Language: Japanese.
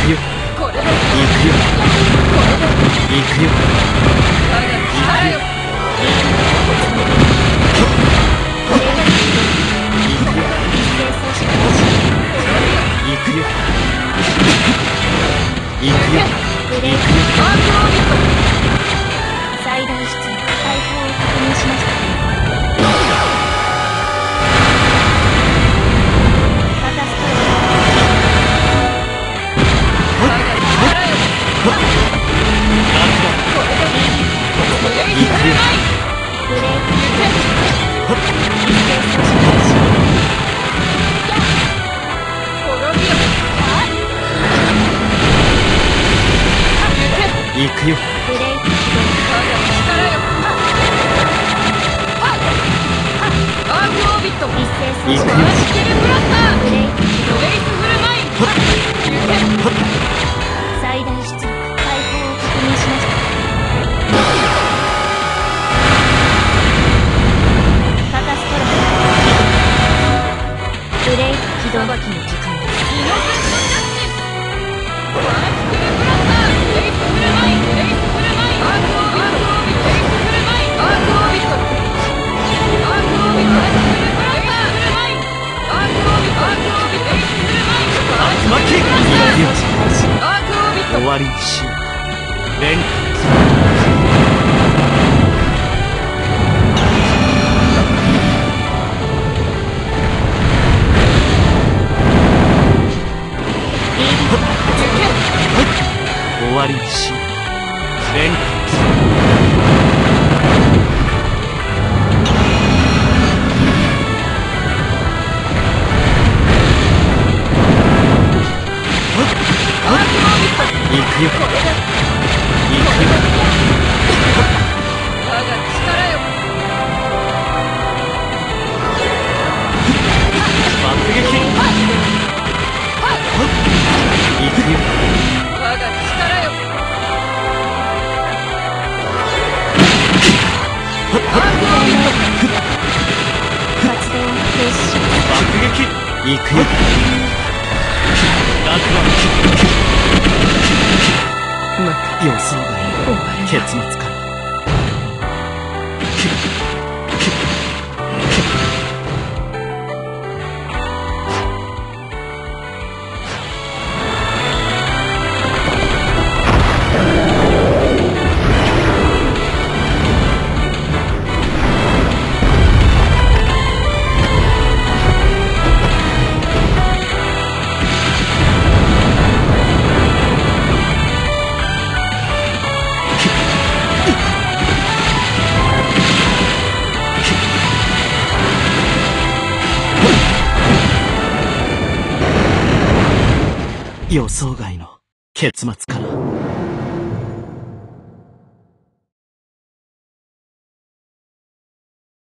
くよ。 これで行くよ。 これで行くよ。 我が力よ。 行くよ。行くよ。行くよ。 アークロービット。 最大室の解放を確認しました。カタストロ我が力よ。これでブレイズフルマイン。 ブレーキ行け。 一斉送信開始。 滅びよ。 行くよ。 ブレーキ起動。 我が力よ。アークオービット。 一斉送信行くよマジケルブラスター。 ブレーキ起動。 ブレイズフルマイン。行け。 最大出力解放を確認しました。カタストロブレーキ起動。 裁きの時間です。イノセントジャスティス。マジケルブラスター。ブレイズフルマイン。ブレイズフルマイン。アークオービット。ブレイズフルマイン。アークオービット。アークオービット。ブレイズフルマイン。アークオービット。アークオービット。ブレイズフルマイン。 竜巻。行くよ。 開始。 アークオービット。 終わりにしよう。連終わりにしよう。連行くよ。行くよ。 我が力よ。 爆撃。行くよ。 我が力よ。 発動を停止します。 爆撃。行くよ。ラクまた予想外の結末か。予想外の結末かな。